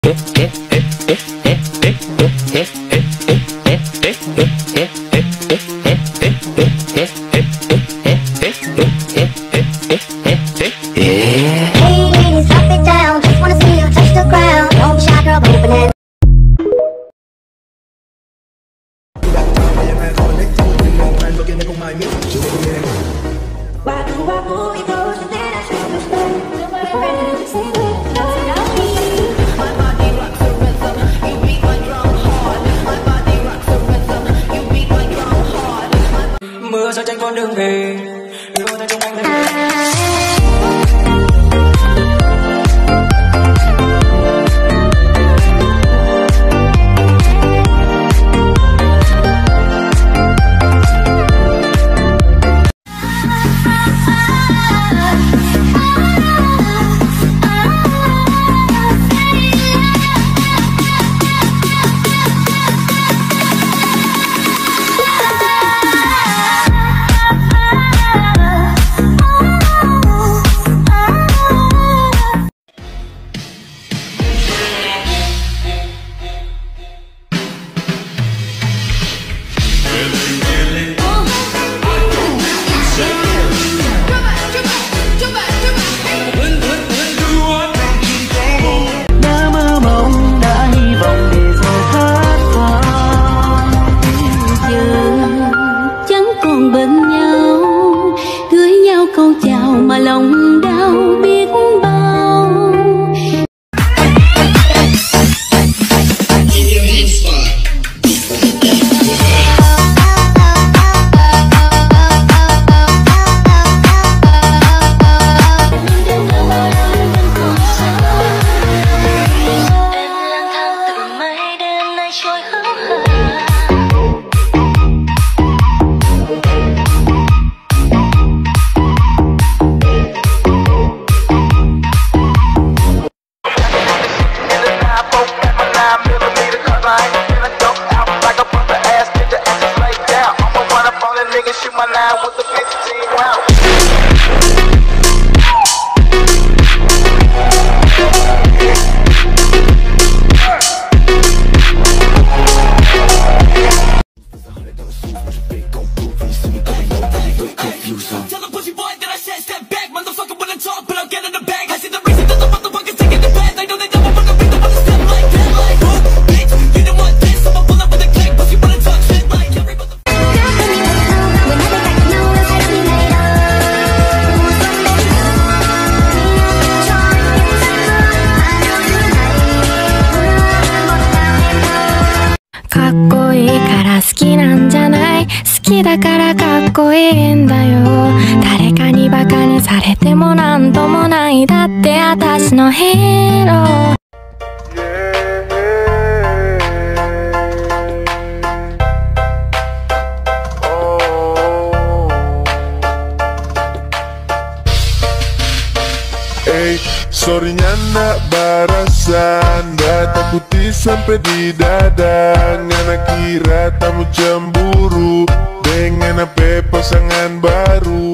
Mưa rơi trên con đường về, yêu tay trong anh đây. Bên nhau gửi nhau câu chào mà lòng đau biết bao. Em lang thang từ mấy đêm nay trôi hững hờ. Shoot my line with the 15 round. Tell the pussy boy that I said step back, motherfucker when I talk, but I'll get in the bag. I see the reason that the motherfuckers taking the bad. They know they never fucking beat the one step like that. Like, oh, bitch, you don't want this, I'ma pull up with a click, pussy wanna talk shit like every motherfucker. かっこいいから好きなんじゃない、好きだからかっこいいんだよ。誰かにバカにされてもなんともない、だって私のヒーロー。 Sorrynya nak barasan, dah takuti sampai di dada. Ngana kira tamu cemburu dengan apa pasangan baru.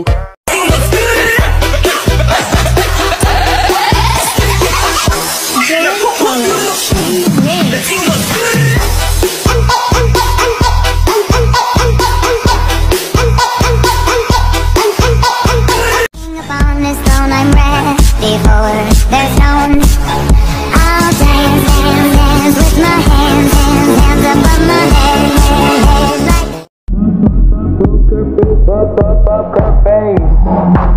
There's no I'll dance, dance, dance with my hands, hands, hands above my head, head, head like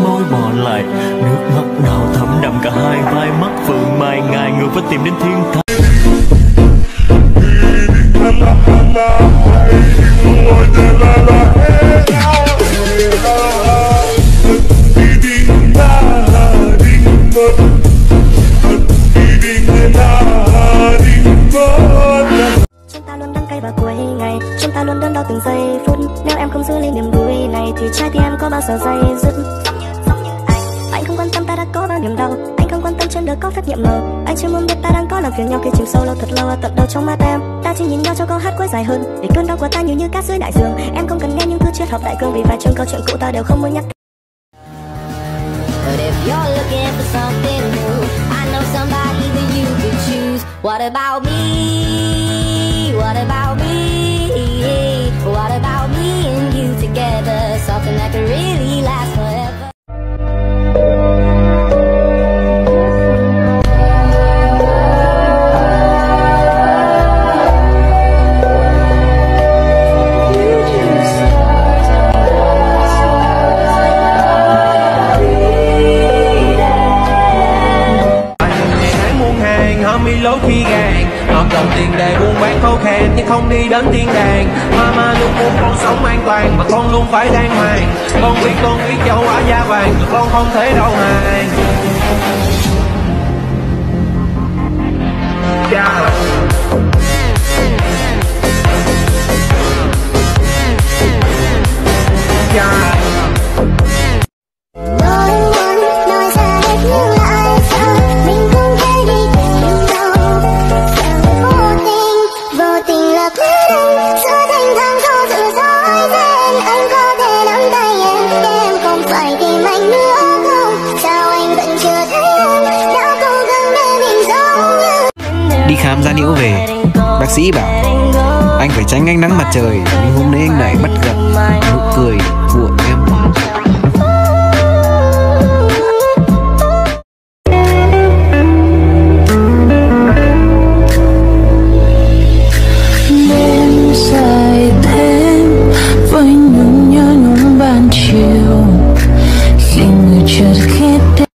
môi bỏ lại. Nước mắt nào thấm đậm cả hai vai mắt phượng mai ngài người phải tìm đến thiên thai. Chúng ta luôn đắng cay vào cuối ngày, chúng ta luôn đớn đau từng giây phút. Nếu em không giữ lấy niềm vui này thì trái tim em có bao giờ dây dứt. Giống như anh không quan tâm ta đã có bao niềm đau. Anh không quan tâm trên đời có phép nhiệm màu. Anh chỉ muốn biết ta đang có làm phiền nhau khi chìm sâu lâu thật lâu ở tận đầu trong mắt em. Ta chỉ nhìn nhau cho câu hát cuối dài hơn, vì cơn đau của ta nhiều như cát dưới đại dương. Em không cần nghe những thứ triết học đại cương, vì vài chương câu chuyện cũ ta đều không muốn nhắc. But if you're looking for something new, I know somebody that you could choose. What about me? What about me? What about me and you together? Something that could really last forever. Lối khi gàng hợp đồng tiền đề buôn bán khó khăn nhưng không đi đến thiên đàng. Mama luôn muốn con sống an toàn và con luôn phải đàng hoàng. Con biết châu Á da vàng con không thể đâu hàng. Đi khám da liễu về, bác sĩ bảo anh phải tránh ánh nắng mặt trời, nhưng hôm nay anh lại bắt gặp nụ cười của em. Đêm dài thêm với những nhớ nhung ban chiều khi người chợt khét.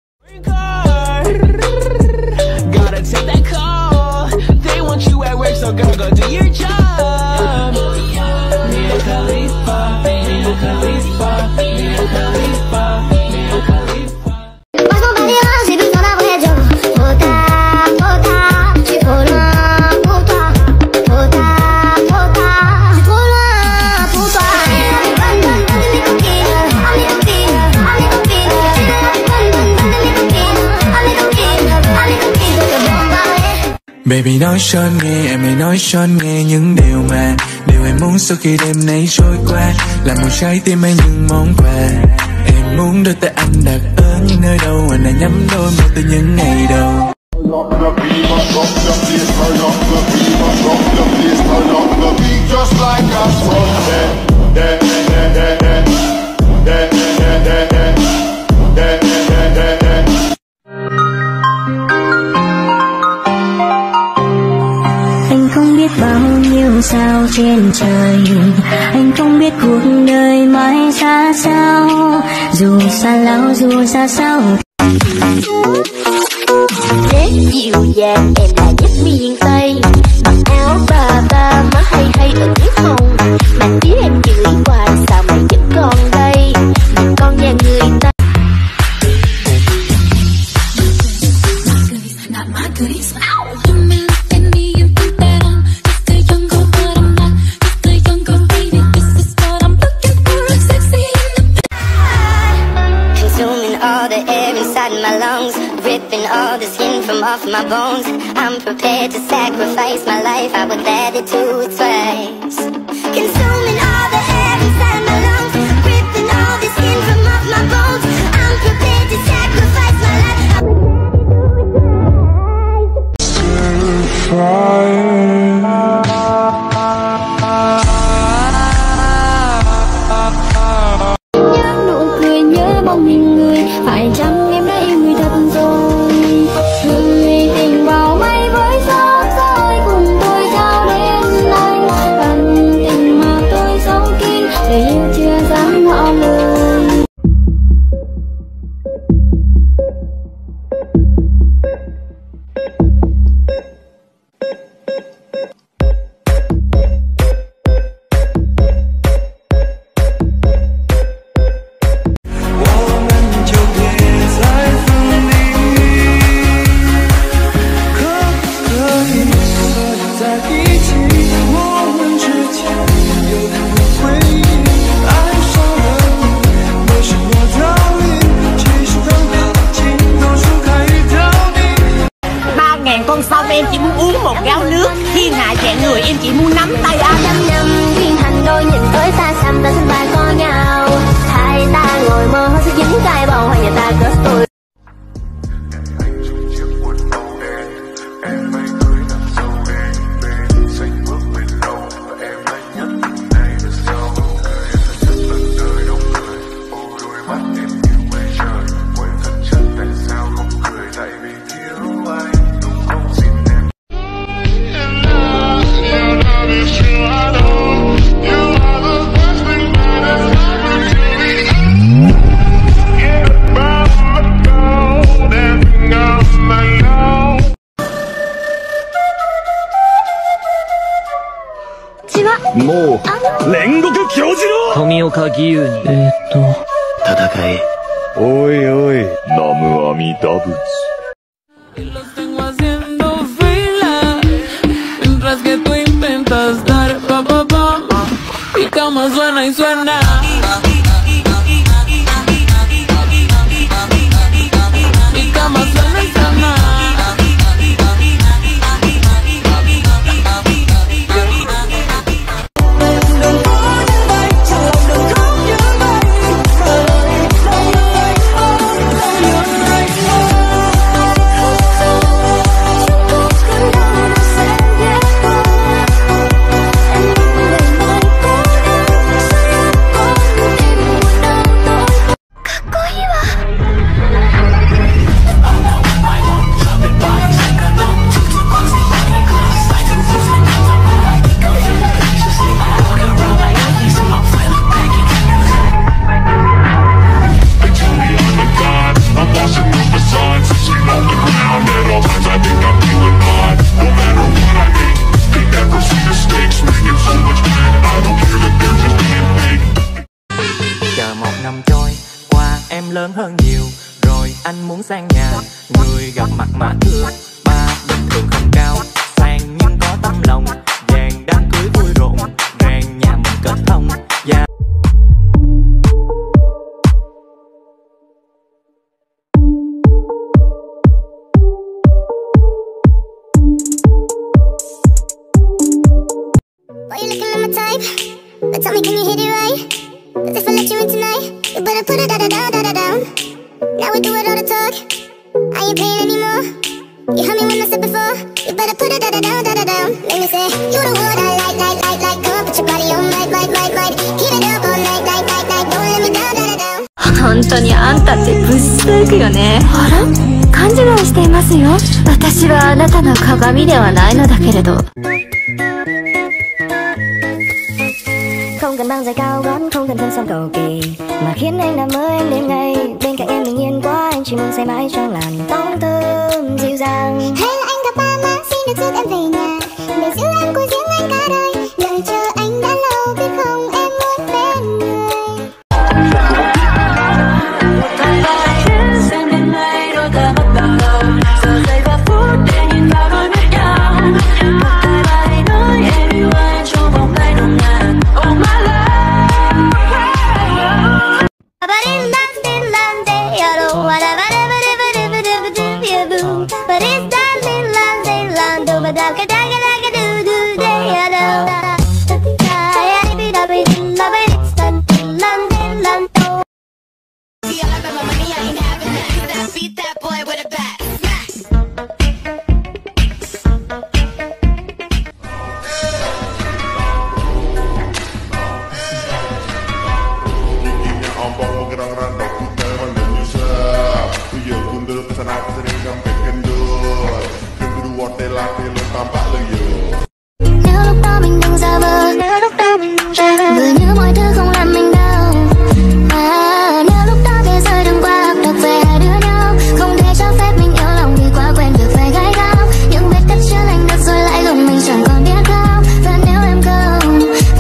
So girl, go do your job. Mia Khalifa, Mia Khalifa, Mia Khalifa, Mia Khalifa. Passe mon balai, j'ai besoin d'un vrai job. Trop tard, je suis trop loin pour toi. Trop tard, je suis trop loin pour toi. Bonne de mes copines, oh mes copines, oh mes copines. Bonne de mes copines, oh mes copines, oh mes copines. Je te bombarderai. Baby nói cho anh nghe, em hãy nói cho anh nghe những điều em muốn sau khi đêm nay trôi qua. Là một trái tim hay những món quà em muốn đôi tay anh đặt ở những nơi đâu, anh đã nhắm đôi mắt từ những ngày đầu. Anh không biết bao nhiêu sao trên trời, anh không biết cuộc đời mãi xa sao, dù xa lão dù xa sao. Rất dịu dàng em là nhất miền Tây, mặc áo bà má hay ở nước hồng. Mà tía em chửi hoài sao mày vẫn còn đây, mình con nhà người ta. All the air inside my lungs, ripping all the skin from off my bones. I'm prepared to sacrifice my life, I would add it to its price. Consuming all the air inside my lungs, ripping all the skin from off my bones. I'm prepared to sacrifice my life, I Nhớ nụ cười, nhớ bóng hình người, phải chăng em đã yêu người thật rồi? Người tình vào mây với gió, rồi cùng tôi trao đến anh. Ân tình mà tôi không, em chỉ muốn uống một gáo nước. Thiên hạ dạng người, em chỉ muốn nắm tay anh. Năm duyên thành đôi nhìn tới xa xăm ta xin bài có nhau. Hai ta ngồi mơ hơi sẽ dính cay bầu hay nhà ta cất tôi. もう煉獄教授の富岡義勇に戦え。おいおい、南無阿弥陀仏。 Mientras que tú intentas dar pa pa pa, mi cama suena y suena. Mi cama suena y suena. Lớn hơn nhiều rồi anh muốn sang nhà người gặp mặt mà thương. Ba bình thường không cao sang nhưng có tấm lòng vàng, đám cưới vui rộn ràng nhà mình kết thông và Why you looking at my type? But tell me, can you hit it right? 'Cause if I let you in tonight, you better put it down. Now we do it all the talk. I ain't paying anymore. You heard me when I said before. You better put it down. Make me say you the one I like. Come on, put your body on, might. Keep it up all night. Don't let me down. 本当にあんたって物質といくよね。あら？勘違いしていますよ。私はあなたの鏡ではないのだけれど。 Không cần băng giày cao gót, không cần thân son cầu kỳ, mà khiến anh nằm mơ em đêm ngày. Bên cạnh em bình yên quá, anh chỉ muốn say mãi trong làn tóc thơm dịu dàng. Hay là anh gặp ba má, xin được rước em về nhà, để giữ em của riêng anh cả đời. Đợi chờ anh đã lâu, biết không em muốn bên người. Một thời bài đến xem đêm nay đôi ta bắt đầu, giờ giây và phút để nhìn vào đôi mắt nhau. Một thời bài nói em yêu anh trong vòng tay nồng nàn. Oh my love. But it's that little do but I beat that boy with a bat. Nếu lúc đó mình đừng giả vờ, vừa nhớ mọi thứ không làm mình đau. Nếu lúc đó thế giới đừng qua học được về hai đứa nhau, không thể cho phép mình yêu lòng vì quá quen được phải gái gao. Những vết cắt chưa lành được rồi lại gồng mình chẳng còn biết không. Và nếu em không,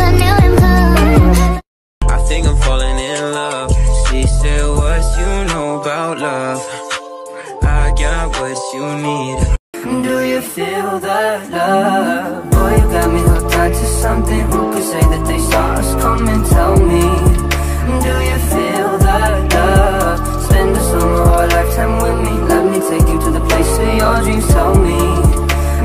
I think I'm falling in love. She said what you know about love. I got what you need. Do you feel that love? Boy, you got me hooked onto something. Who could say that they saw us? Come and tell me. Do you feel that love? Spend a summer or a lifetime with me. Let me take you to the place where your dreams tell me.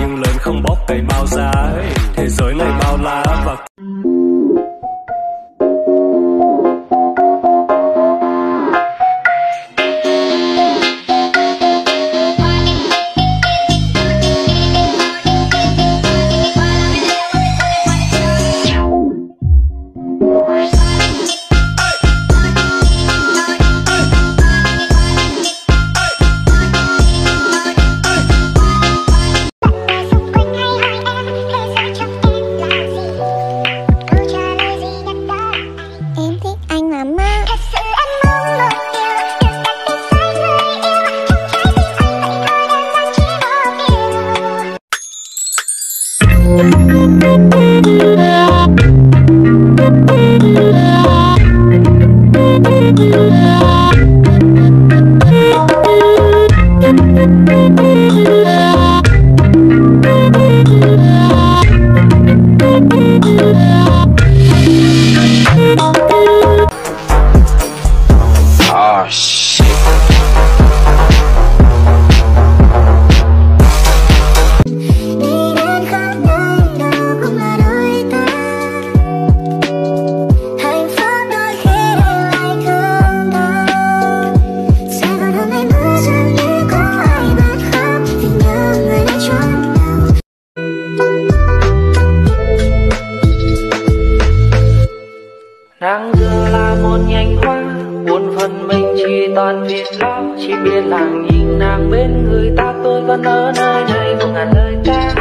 đường lớn không bóp cày bao giá, thế giới này bao la và Đang giờ là một nhành hoa, buồn phần mình chỉ toàn việc lo. Chỉ biết là nhìn nàng bên người ta, tôi vẫn ở nơi này một ngàn lời ca.